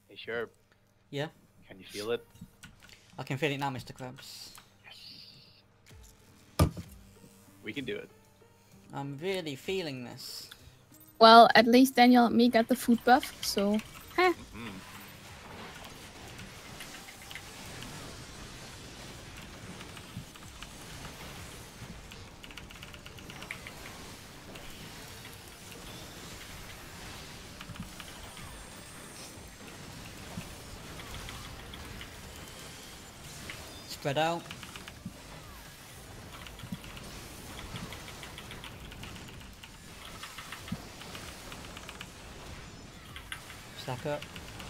Hey, sure. Yeah, Can you feel it? I can feel it now, Mr. Krabs. Yes. We can do it. I'm really feeling this. Well, at least Daniel and me got the food buff, so... Heh. Mm-hmm. Spread out. Stack up.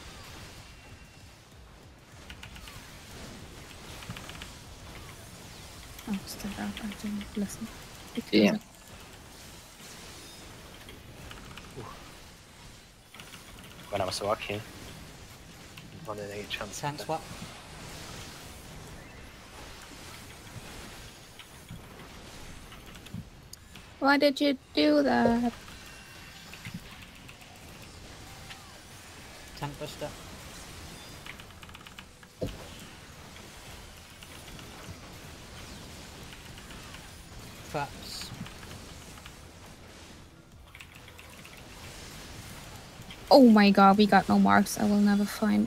Oh, step out. I didn't listen. Yeah. When I was walking, one in 8 chance. Tank swap. Why did you do that? Tank buster. Traps. Oh my god, we got no marks. I will never find...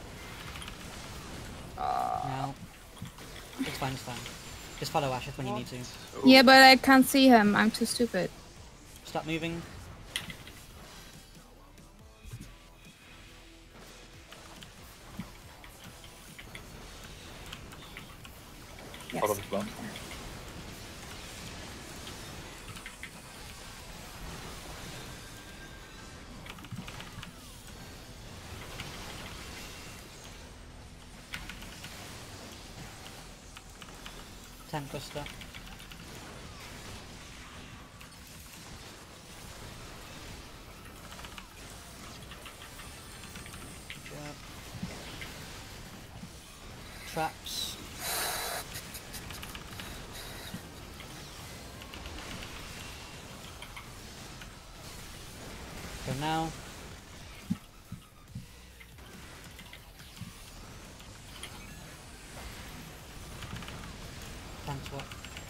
Now. It's fine, it's fine. Just follow Ashith when you need to. Ooh. Yeah, but I can't see him. I'm too stupid. Stop moving. Yes. Bottom's blocked. Tank buster. Jab. Traps. Go now. Tank swap.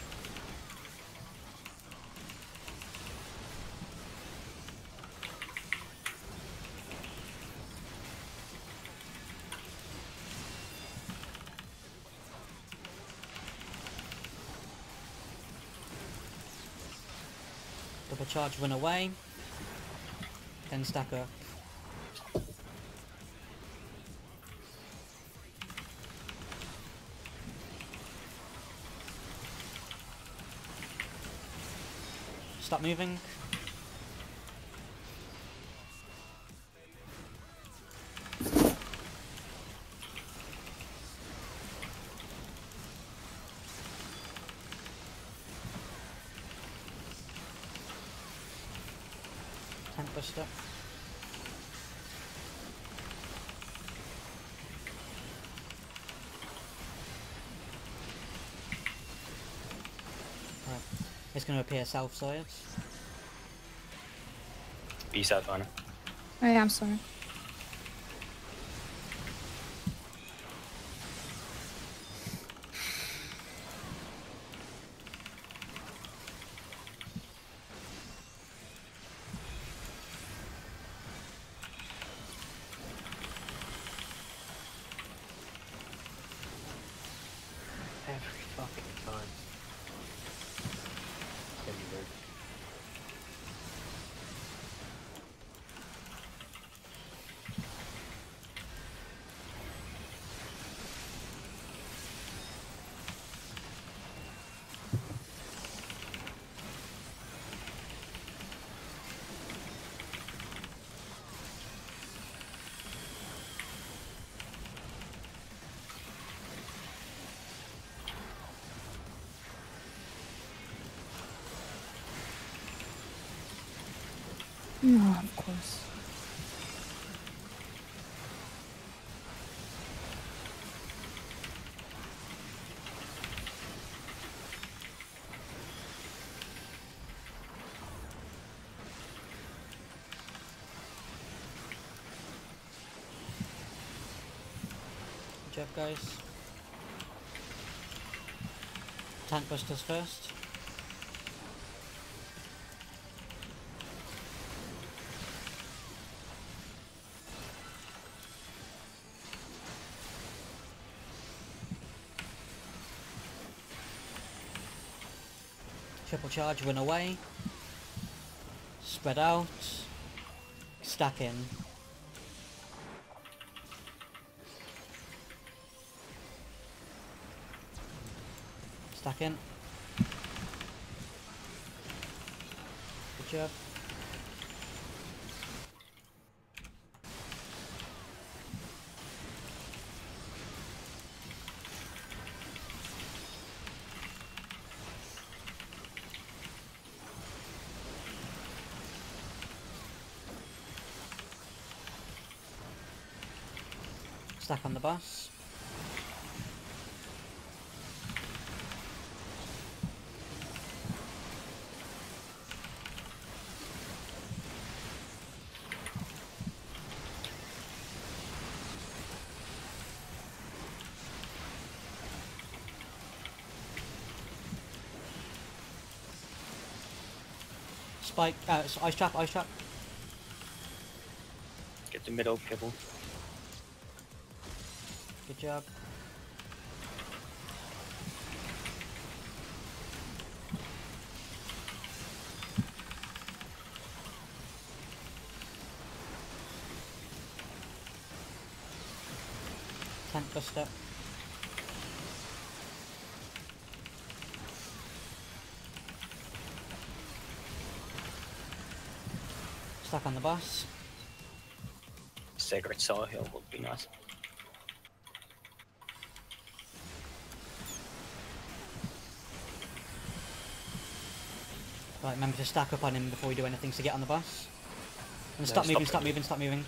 Double charge, run away. Then stack up. Stop moving. Tank buster. Right. It's going to appear south side. East side, Viner. Oh yeah, I'm sorry. Every fucking time. It's gonna be weird. No, of course. Good job, guys. Tank busters first. Triple charge, run away. Spread out. Stack in. Stack in. Good job. Stack on the boss. Spike, ice trap, ice trap. Get the middle kibble. Good job. Tank buster. Stuck on the boss. Sacred Soul Hill would be nice. Right, remember to stack up on him before we do anything to get on the boss. And No, stop moving, stop stop moving, stop moving.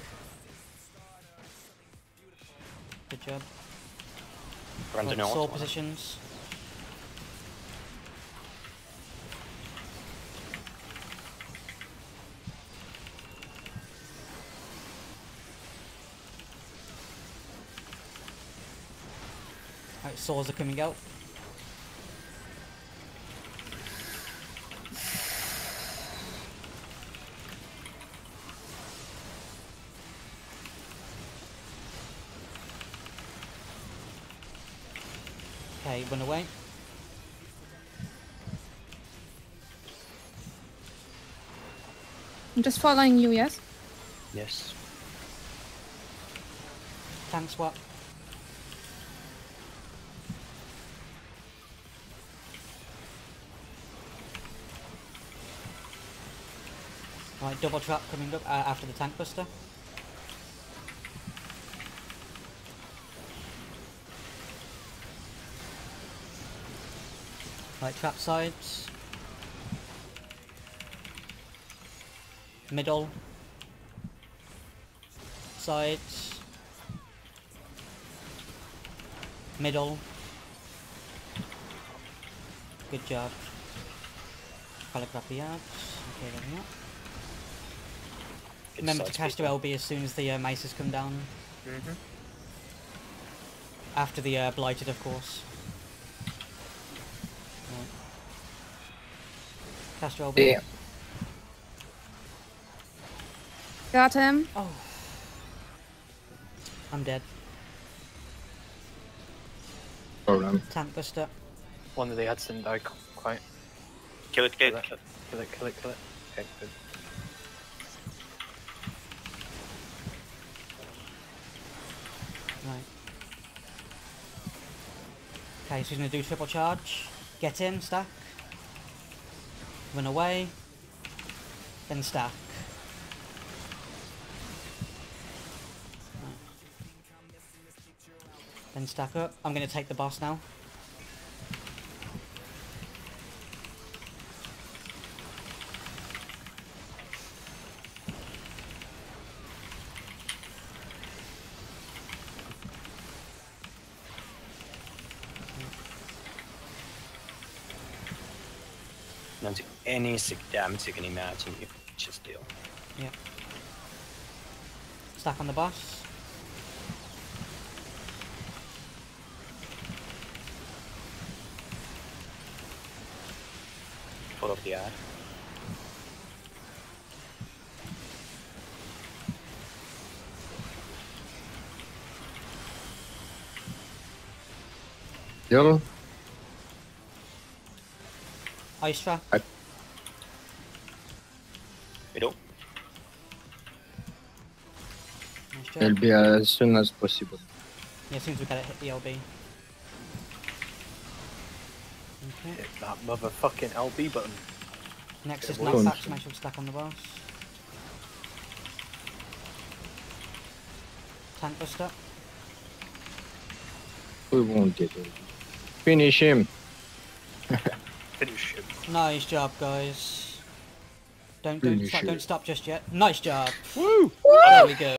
Good job. Run to Right, sword north. positions. Right, swords are coming out. Okay, run away. I'm just following you, yes? Yes. Tank swap. Right, double trap coming up after the tank buster. Right, trap sides. Middle. Sides. Middle. Good job. Calligraph the yards. Okay, there we are. Get Remember to side cast speed. your LB as soon as the maces come down. Mm-hmm. After the blighted, of course. Right. Cast your LB. Yeah. Got him. Oh. I'm dead. Problem. Tank buster. One of the ads didn't die quite. Kill it, kill Kill it, it, kill it. kill it, kill it, kill it. Okay, good. Right. Okay, so he's gonna do triple charge. Get in, stack. Run away. Then stack. Right. Then stack up. I'm gonna take the boss now. Don't do any sick damage you can imagine you just deal. Yeah. Stack on the boss. Pull up the ad. Yellow. Ice trap. Middle. Nice job. LB as soon as possible. Yeah, as soon as we get it, hit the LB. Okay. Hit that motherfucking LB button. Next is Yeah, well, knockback, so make sure we stack on the boss. Tank buster. We won't get it. Finish him. Finish him. Nice job, guys. Don't Finish stop, it. don't stop just yet. Nice job. Woo! There we go.